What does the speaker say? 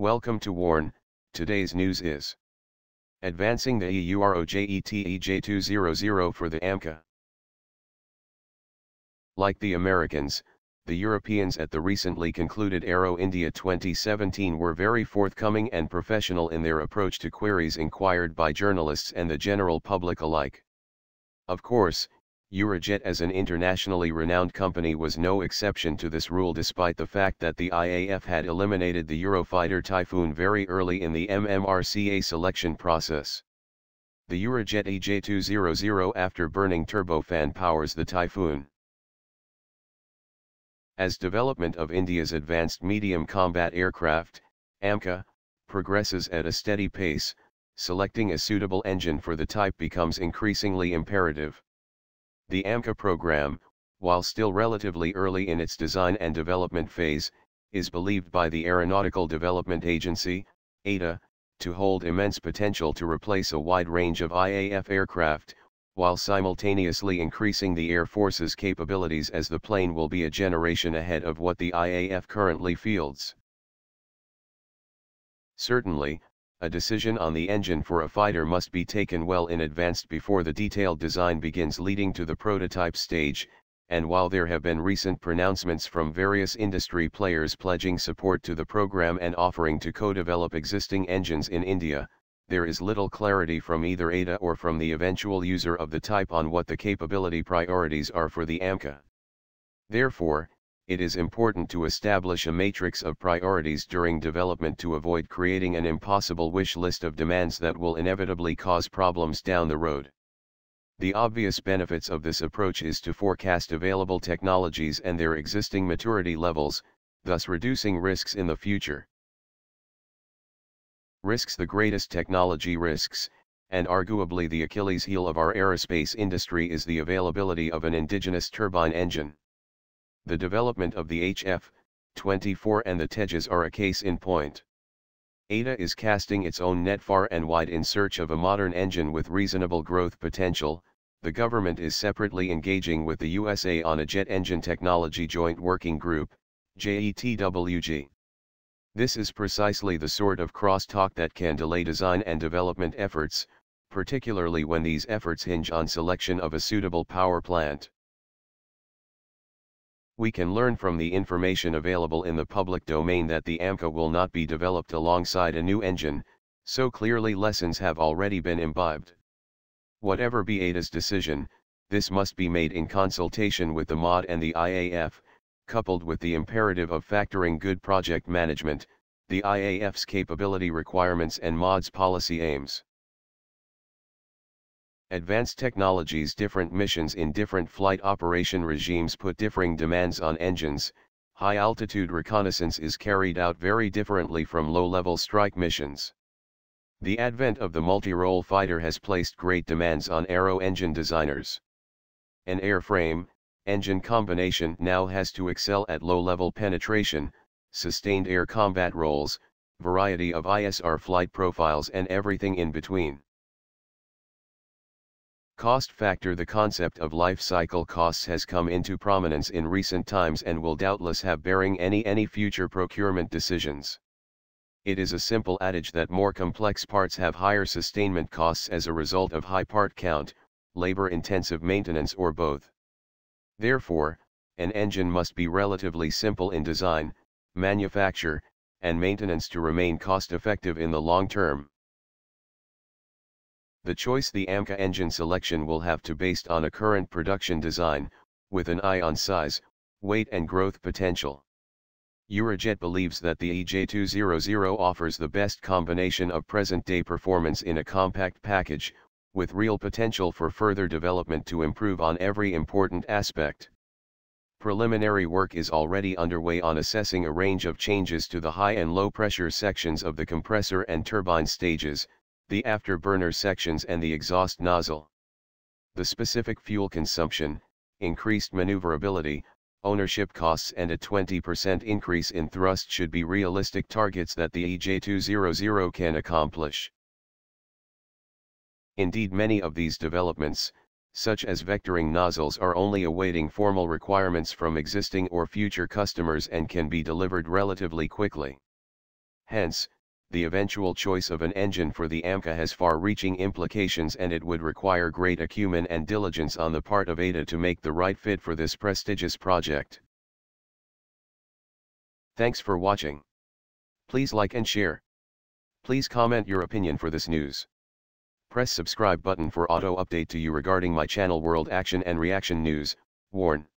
Welcome to Warn. Today's news is advancing the Eurojet EJ200 for the Amca. Like the Americans, the Europeans at the recently concluded Aero India 2017 were very forthcoming and professional in their approach to queries inquired by journalists and the general public alike. Of course, Eurojet as an internationally renowned company was no exception to this rule, despite the fact that the IAF had eliminated the Eurofighter Typhoon very early in the MMRCA selection process. The Eurojet EJ200 after-burning turbofan powers the Typhoon. As development of India's advanced medium combat aircraft, Amca, progresses at a steady pace, selecting a suitable engine for the type becomes increasingly imperative. The Amca program, while still relatively early in its design and development phase, is believed by the Aeronautical Development Agency, ADA, to hold immense potential to replace a wide range of IAF aircraft, while simultaneously increasing the Air Force's capabilities, as the plane will be a generation ahead of what the IAF currently fields. Certainly, a decision on the engine for a fighter must be taken well in advance before the detailed design begins, leading to the prototype stage, and while there have been recent pronouncements from various industry players pledging support to the program and offering to co-develop existing engines in India, there is little clarity from either ADA or from the eventual user of the type on what the capability priorities are for the Amca. Therefore, it is important to establish a matrix of priorities during development to avoid creating an impossible wish list of demands that will inevitably cause problems down the road. The obvious benefits of this approach is to forecast available technologies and their existing maturity levels, thus reducing risks in the future. Risks: the greatest technology risks, and arguably the Achilles heel of our aerospace industry, is the availability of an indigenous turbine engine. The development of the HF-24 and the Tejas are a case in point. ADA is casting its own net far and wide in search of a modern engine with reasonable growth potential. The government is separately engaging with the USA on a jet engine technology joint working group, JETWG. This is precisely the sort of crosstalk that can delay design and development efforts, particularly when these efforts hinge on selection of a suitable power plant. We can learn from the information available in the public domain that the Amca will not be developed alongside a new engine, so clearly lessons have already been imbibed. Whatever be ADA's decision, this must be made in consultation with the MOD and the IAF, coupled with the imperative of factoring good project management, the IAF's capability requirements and MOD's policy aims. Advanced technologies, different missions in different flight operation regimes put differing demands on engines. High-altitude reconnaissance is carried out very differently from low-level strike missions. The advent of the multi-role fighter has placed great demands on aero engine designers. An airframe engine combination now has to excel at low-level penetration, sustained air combat roles, variety of ISR flight profiles, and everything in between. Cost factor: the concept of life cycle costs has come into prominence in recent times and will doubtless have bearing any future procurement decisions. It is a simple adage that more complex parts have higher sustainment costs as a result of high part count, labor-intensive maintenance, or both. Therefore, an engine must be relatively simple in design, manufacture, and maintenance to remain cost-effective in the long term. The choice: the Amca engine selection will have to be based on a current production design, with an eye on size, weight, and growth potential. Eurojet believes that the EJ200 offers the best combination of present-day performance in a compact package, with real potential for further development to improve on every important aspect. Preliminary work is already underway on assessing a range of changes to the high and low pressure sections of the compressor and turbine stages, the afterburner sections, and the exhaust nozzle. The specific fuel consumption, increased maneuverability, ownership costs, and a 20% increase in thrust should be realistic targets that the EJ200 can accomplish. Indeed, many of these developments, such as vectoring nozzles, are only awaiting formal requirements from existing or future customers and can be delivered relatively quickly. Hence, the eventual choice of an engine for the Amca has far-reaching implications, and it would require great acumen and diligence on the part of ETA to make the right fit for this prestigious project. Thanks for watching. Please like and share. Please comment your opinion for this news. Press subscribe button for auto update to you regarding my channel World Action and Reaction News. Warn.